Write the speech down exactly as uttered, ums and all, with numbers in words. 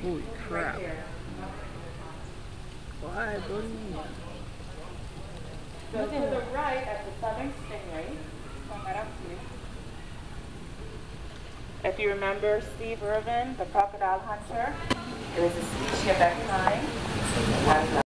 Holy crap. Right here. Why, buddy? Go to the right at the southern stingray. Come right up to you. If you remember Steve Irvin, the crocodile hunter, there is a speech here back behind.